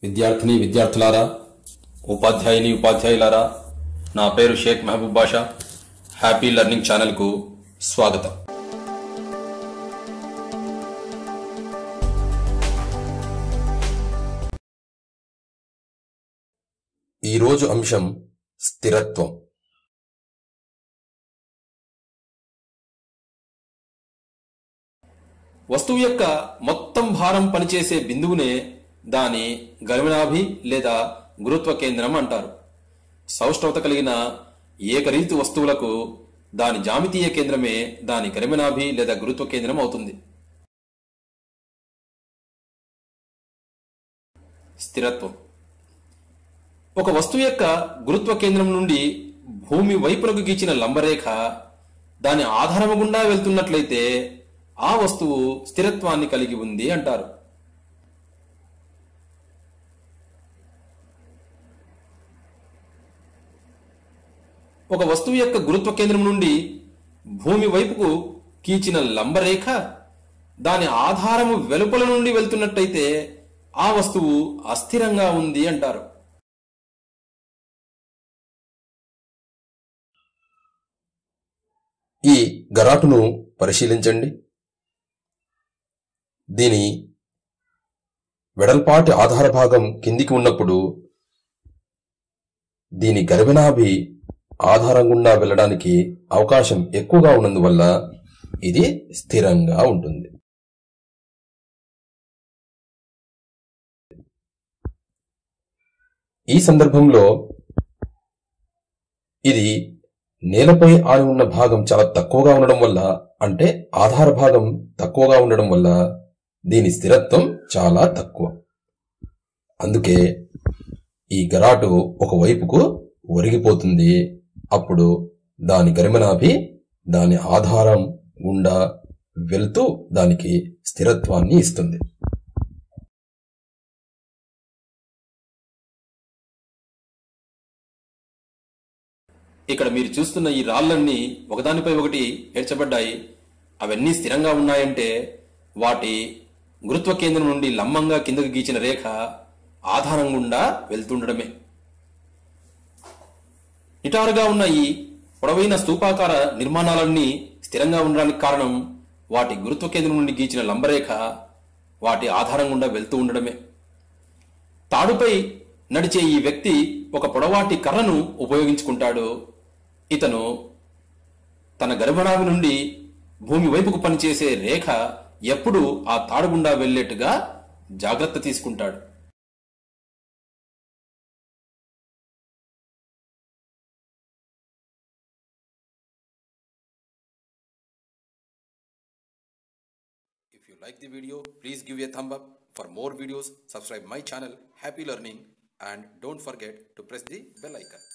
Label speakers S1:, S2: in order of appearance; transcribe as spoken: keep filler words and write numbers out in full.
S1: విద్యార్థిని విద్యార్థులారా, ఉపాధ్యాయుని ఉపాధ్యాయులారా, నా పేరు షేక్ మహబూబ్ బాషా. హ్యాపీ లెర్నింగ్ ఛానల్కు స్వాగతం. ఈరోజు అంశం స్థిరత్వం. వస్తువు యొక్క మొత్తం భారం పనిచేసే బిందువునే దాని గరిమనాభి లేదా గురుత్వ కేంద్రం అంటారు. సౌష్ఠవత కలిగిన ఏకరీతి వస్తువులకు దాని జామితీయ కేంద్రమే దాని గరిమనాభి లేదా గురుత్వ కేంద్రం అవుతుంది. స్థిరత్వం. ఒక వస్తువు యొక్క గురుత్వ కేంద్రం నుండి భూమి వైపునకు గీచిన లంబరేఖ దాని ఆధారము గుండా వెళ్తున్నట్లయితే ఆ వస్తువు స్థిరత్వాన్ని కలిగి ఉంది అంటారు. ఒక వస్తువు యొక్క గురుత్వ కేంద్రం నుండి భూమి వైపుకు గీచిన లంబరేఖ దాని ఆధారము వెలుపల నుండి వెళ్తున్నట్టయితే ఆ వస్తువు అస్థిరంగా ఉంది అంటారు.
S2: ఈ గరాటును పరిశీలించండి. దీని వెడల్పాటి ఆధార భాగం కిందికి ఉన్నప్పుడు దీని గరిమనాభి ఆధారం గుండా వెళ్ళడానికి అవకాశం ఎక్కువగా ఉన్నందువల్ల ఇది స్థిరంగా ఉంటుంది. ఈ సందర్భంలో ఇది నేలపై ఆని ఉన్న భాగం చాలా తక్కువగా ఉండడం వల్ల, అంటే ఆధార భాగం తక్కువగా ఉండడం వల్ల దీని స్థిరత్వం చాలా తక్కువ. అందుకే ఈ గరాటు ఒకవైపుకు ఒరిగిపోతుంది. అప్పుడు దాని గరిమనాభి దాని ఆధారం గుండా వెళ్తూ దానికి స్థిరత్వాన్ని ఇస్తుంది.
S1: ఇక్కడ మీరు చూస్తున్న ఈ రాళ్లన్నీ ఒకదానిపై ఒకటి పేర్చబడ్డాయి. అవన్నీ స్థిరంగా ఉన్నాయంటే వాటి గురుత్వ కేంద్రం నుండి లంబంగా కిందకు గీచిన రేఖ ఆధారం గుండా వెళ్తుండడమే. నిటారుగా ఉన్న ఈ పొడవైన స్తూపాకార నిర్మాణాలన్నీ స్థిరంగా ఉండడానికి కారణం వాటి గురుత్వ కేంద్రం నుండి గీచిన లంబరేఖ వాటి ఆధారం గుండా వెళ్తూ ఉండడమే. తాడుపై నడిచే ఈ వ్యక్తి ఒక పొడవాటి కర్రను ఉపయోగించుకుంటాడు. ఇతను తన గర్భనాభి నుండి భూమి వైపుకు పనిచేసే రేఖ ఎప్పుడూ ఆ తాడు గుండా వెళ్లేట్టుగా జాగ్రత్త తీసుకుంటాడు. If you like the video, please give a thumb up. For more videos, subscribe my channel Happy Learning and don't forget to press the bell icon.